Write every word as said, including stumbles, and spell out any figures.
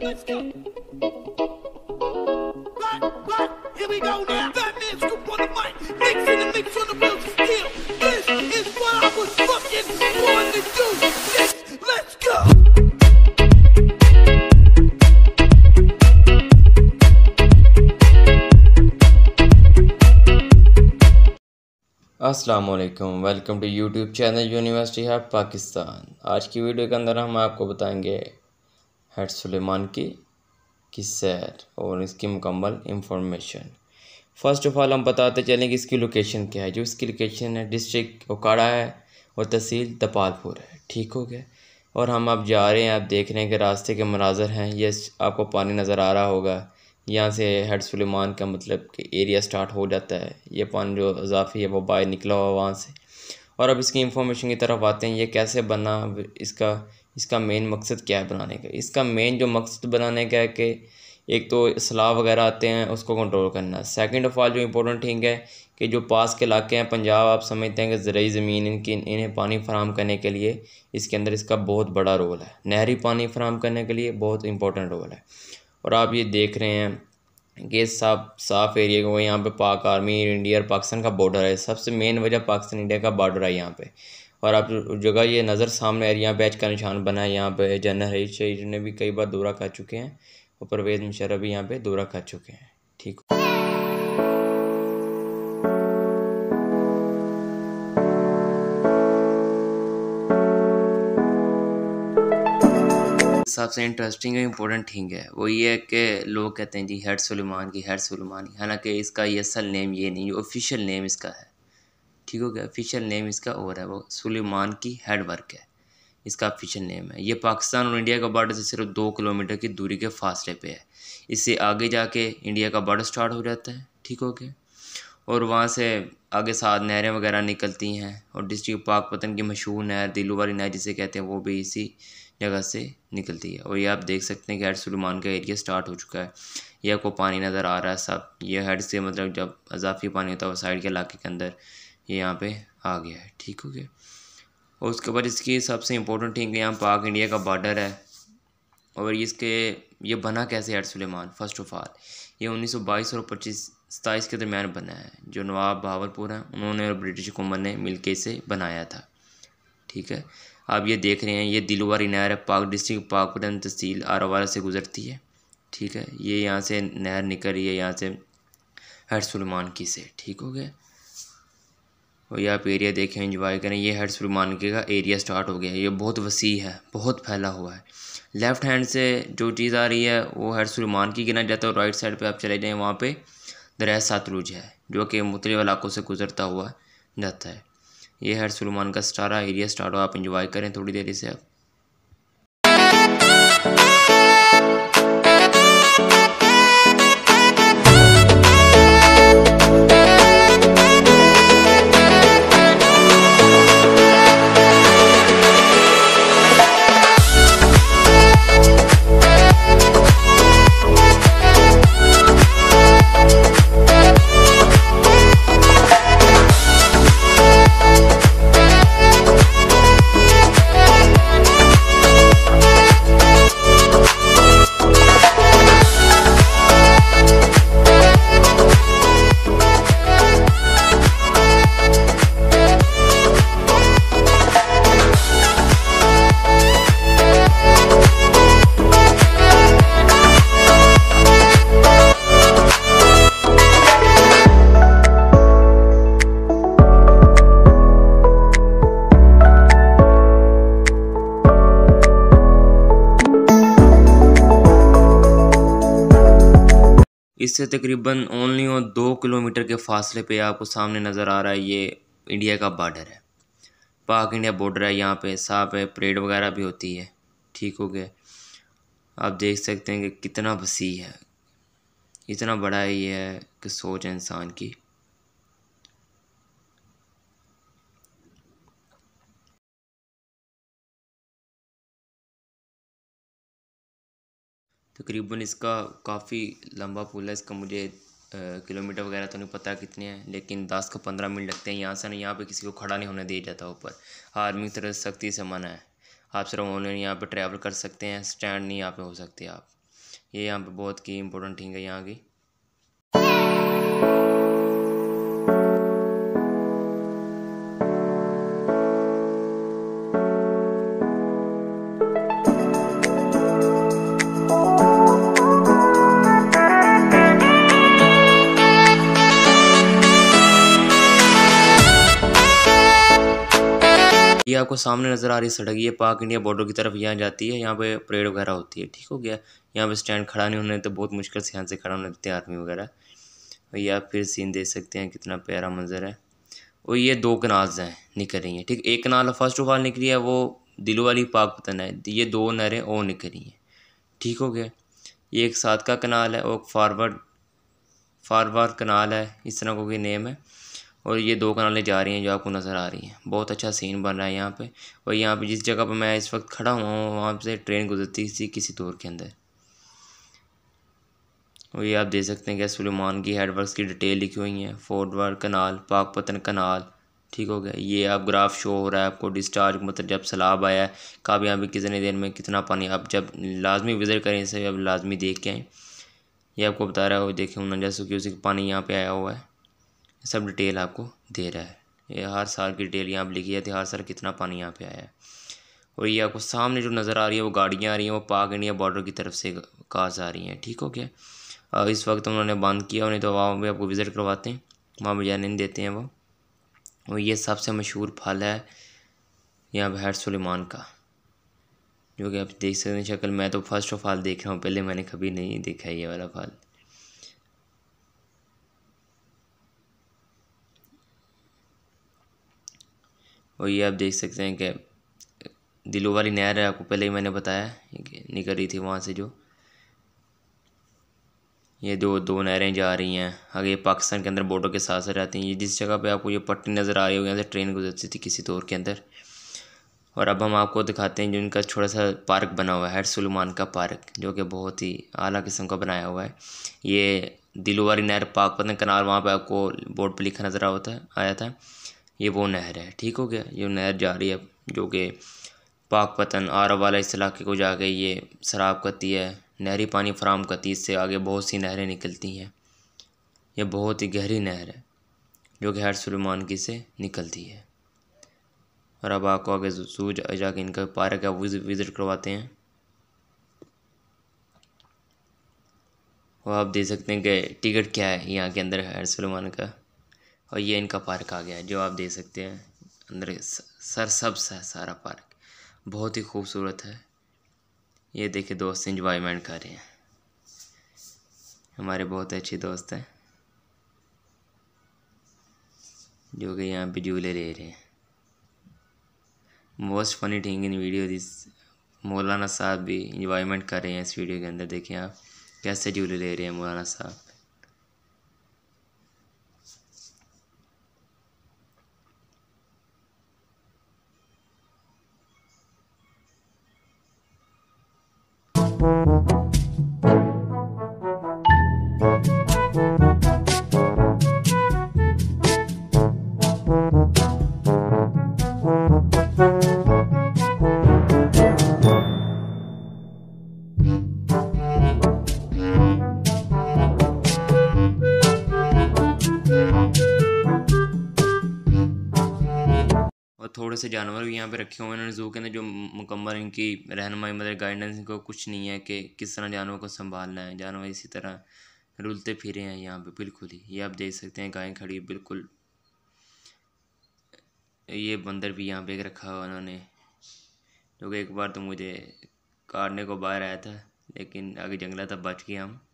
Let's go. What? What? Here we go now. Fat Man Scoop on the mic. Mix in the mix on the wheels of steel. This is what I was fucking born to do. This, let's go. अस्सलाम वालेकुम, welcome to YouTube channel university है पाकिस्तान। आज की video के अंदर हम आपको बताएंगे हैड सुलेमान की की सैर और इसकी मुकम्मल इंफॉर्मेशन। फ़र्स्ट ऑफ़ ऑल हम बताते चलें कि इसकी लोकेशन क्या है। जो इसकी लोकेशन है डिस्ट्रिक्ट ओकाड़ा है और तहसील दपालपुर है। ठीक हो गया। और हम अब जा रहे हैं, आप देख रहे हैं कि रास्ते के मनाज़र हैं। ये आपको पानी नज़र आ रहा होगा। यहाँ से हैड सुलेमान का मतलब कि एरिया स्टार्ट हो जाता है। ये पानी जो इजाफी है वो बाहर निकला हुआ वहाँ से। और अब इसकी इंफॉर्मेशन की तरफ आते हैं। ये कैसे बना, इसका इसका मेन मकसद क्या है बनाने का। इसका मेन जो मकसद बनाने का है कि एक तो सैलाब वगैरह आते हैं उसको कंट्रोल करना। सेकंड ऑफ़ ऑल जो इम्पोर्टेंट थिंग है कि जो पास के इलाके हैं पंजाब, आप समझते हैं कि ज़रूरी ज़मीन इनकी इन्हें पानी फराहम करने के लिए इसके अंदर इसका बहुत बड़ा रोल है। नहरी पानी फराहम करने के लिए बहुत इंपॉर्टेंट रोल है। और आप ये देख रहे हैं कि साफ साफ एरिया को यहाँ पे पाक आर्मी इंडिया और पाकिस्तान का बॉर्डर है। सबसे मेन वजह पाकिस्तान इंडिया का बॉर्डर है यहाँ पे। और आप जगह ये नज़र सामने है, यहाँ बैच का निशान बना है। यहाँ पे जनरल रईस शहीद ने भी कई बार दौरा कर चुके हैं और परवेज़ मुशर्रफ भी यहाँ पे दौरा कर चुके हैं। ठीक सबसे इंटरेस्टिंग और इम्पोर्टेंट थिंग है वो ये है कि लोग कहते हैं जी हैड सुलेमान की हैड सुलेमान की, हालांकि इसका ये असल नेम ये नहीं, ऑफिशियल नेम इसका है। ठीक हो गया। ऑफिशियल नेम इसका और है, वो सुलेमान की हेड वर्क है, इसका ऑफिशियल नेम है। ये पाकिस्तान और इंडिया का बॉर्डर से सिर्फ दो किलोमीटर की दूरी के फासले पे है। इससे आगे जाके इंडिया का बॉर्डर स्टार्ट हो जाता है। ठीक हो गया। और वहाँ से आगे सात नहरें वगैरह निकलती हैं और डिस्ट्रिक्ट पाकपतन की मशहूर नहर दिलुवारी नहर जिसे कहते हैं वो भी इसी जगह से निकलती है। और ये आप देख सकते हैं कि हैड सुलेमान का एरिया स्टार्ट हो चुका है। ये आपको पानी नज़र आ रहा है सब। ये हेड से मतलब जब अजाफी पानी होता है वो साइड के इलाके के अंदर ये यहाँ पे आ गया है। ठीक हो गया। और उसके बाद इसकी सबसे इम्पोर्टेंट थिंग यहाँ पाक इंडिया का बॉर्डर है। और इसके ये बना कैसे हैड सुलेमान। फर्स्ट ऑफ ऑल ये उन्नीस सौ बाईस और पच्चीस सताईस के दरमियान बना है। जो नवाब बहावलपुर हैं उन्होंने और ब्रिटिश हुकूमत ने मिलकर इसे बनाया था। ठीक है। आप ये देख रहे हैं ये दिलुवारी नहर है, पाक डिस्ट्रिक्ट पाकपतन तहसील आरावारा से गुजरती है। ठीक है। ये यहाँ से नहर निकल रही है, यहाँ से हैड सुलेमान की से। ठीक हो गया। और ये आप एरिया देखें, एंजॉय करें। ये हैड सुलेमान के का एरिया स्टार्ट हो गया है। ये बहुत वसी है, बहुत फैला हुआ है। लेफ़्ट हैंड से जो चीज़ आ रही है वो हैड सुलेमान की गिना जाता है। और राइट साइड पे आप चले जाएँ वहाँ पे दरिया सतलुज है जो कि मुख्तलिफ इलाकों से गुजरता हुआ जाता है। ये हैड सुलेमान का स्टारा एरिया स्टार्ट हो, आप एंजॉय करें थोड़ी देर से। आप इससे तकरीबन ओनली और दो किलोमीटर के फासले पे आपको सामने नज़र आ रहा है ये इंडिया का बॉर्डर है, पाक इंडिया बॉर्डर है। यहाँ पे साफ है, परेड वगैरह भी होती है। ठीक हो गया। आप देख सकते हैं कि कितना वसी है, इतना बड़ा है ये है कि सोच है इंसान की। तकरीबन इसका काफ़ी लंबा पुल है। इसका मुझे किलोमीटर वगैरह तो नहीं पता कितने हैं, लेकिन दस का पंद्रह मिनट लगते हैं यहाँ से ना। यहाँ पे किसी को खड़ा नहीं होने दिया जाता ऊपर, आर्मी की सख्ती से मना है। आप सिर्फ ऑनलाइन यहाँ पे ट्रैवल कर सकते हैं, स्टैंड नहीं यहाँ पे हो सकते आप। ये यहाँ पे बहुत की इम्पोर्टेंट थिंग है यहाँ की। ये आपको सामने नज़र आ रही सड़क, ये पाक इंडिया बॉर्डर की तरफ यहाँ जाती है। यहाँ पे परेड वगैरह होती है, ठीक हो गया। यहाँ पे स्टैंड खड़ा नहीं होने तो बहुत मुश्किल से यहाँ से खड़ा होने देते आर्मी वगैरह। और ये आप फिर सीन देख सकते हैं, कितना प्यारा मंजर है। और ये दो कनाल्स हैं निकल रही हैं, ठीक। एक कनाल फर्स्ट ऑफ ऑल निकली है, वो दिलो वाली पाकपतन है। ये दो नहरें और निकल रही हैं, ठीक हो गया। ये एक साथ का कनाल है और फॉरवर्ड फॉरवर्ड कनाल है, इस तरह को कोई नेम है। और ये दो कनालें जा रही हैं जो आपको नज़र आ रही हैं। बहुत अच्छा सीन बन रहा है यहाँ पे। और यहाँ पे जिस जगह पे मैं इस वक्त खड़ा हुआ हूँ वहाँ से ट्रेन गुजरती थी किसी दौर के अंदर। और ये आप देख सकते हैं कि सुलेमान की हेडवर्क्स की डिटेल लिखी हुई है। फॉरवर्ड कनाल, पाकपतन कनाल, ठीक हो गया। ये आप ग्राफ शो हो रहा है आपको डिस्चार्ज, मतलब जब सैलाब आया है कब यहाँ पे कितने देर में कितना पानी, आप जब लाजमी विज़िट करें इसे, अब लाजमी देख के आएँ। ये आपको बता रहा है, वो देखें उनचास क्यूसेक पानी यहाँ पे आया हुआ है, सब डिटेल आपको दे रहा है। ये हर साल की डिटेल यहाँ पर लिखी है थी, हर साल कितना पानी यहाँ पे आया है। और ये आपको सामने जो नज़र आ रही है वो गाड़ियाँ आ रही हैं, वो पाक इंडिया बॉर्डर की तरफ से कार्स आ रही हैं, ठीक हो गया। और इस वक्त उन्होंने बंद किया, उन्हें तो वहाँ भी आपको विज़िट करवाते हैं, वहाँ पर जाने नहीं देते हैं वो। और ये सबसे मशहूर फल है यहाँ पर हैट सुलेमान का, जो कि आप देख सकते हैं शक्ल। मैं तो फर्स्ट ऑफ ऑल देख रहा हूँ, पहले मैंने कभी नहीं देखा ये वाला फल। और ये आप देख सकते हैं कि दिलो वाली नहर है, आपको पहले ही मैंने बताया निकल रही थी वहाँ से। जो ये दो दो नहरें जा रही हैं आगे पाकिस्तान के अंदर बॉर्डर के साथ साथ रहती हैं। ये जिस जगह पे आपको ये पट्टी नज़र आ रही होगी, यहाँ से ट्रेन गुजरती थी किसी दौर के अंदर। और अब हम आपको दिखाते हैं जो इनका छोटा सा पार्क बना हुआ है, हैट सुलेमान का पार्क, जो कि बहुत ही आला किस्म का बनाया हुआ है। ये दिलो वाली नहर पाकपतन कनाल, वहाँ पे आपको बोर्ड पे लिखा नज़र आता है आया था, ये वो नहर है, ठीक हो गया। ये नहर जा रही है जो कि पाकपतन आरव वाला इस इलाके को जाके ये सराब करती है, नहरी पानी फराम करती है। इससे आगे बहुत सी नहरें निकलती हैं। यह बहुत ही गहरी नहर है जो कि हैट सुलेमान की से निकलती है। और अब आपको आगे जू जाके इनका पार्क है विज़िट करवाते हैं। और आप देख सकते हैं कि टिकट क्या है यहाँ के अंदर हैट सुलेमान का। और ये इनका पार्क आ गया है जो आप देख सकते हैं अंदर सर सब सा सारा पार्क बहुत ही खूबसूरत है। ये देखिए दोस्त इंजॉयमेंट कर रहे हैं, हमारे बहुत अच्छे दोस्त हैं जो कि यहाँ पे झूले ले रहे हैं। Most funny thing in video this, मौलाना साहब भी इंजॉयमेंट कर रहे हैं इस वीडियो के अंदर। देखिए आप कैसे झूले ले रहे हैं मौलाना साहब। और थोड़े से जानवर भी यहाँ पे रखे हुए हैं इन्होंने ज़ू के अंदर, जो मुकम्मल इनकी रहनुमाई मतलब गाइडेंस इनको कुछ नहीं है कि किस तरह जानवर को संभालना है। जानवर इसी तरह रुलते फिरे हैं यहाँ पे बिल्कुल ही। ये आप देख सकते हैं गायें खड़ी बिल्कुल। ये बंदर भी यहाँ पे एक रखा हुआ उन्होंने, जो कि एक बार तो मुझे काटने को बाहर आया था, लेकिन आगे जंगला था बच गए हम।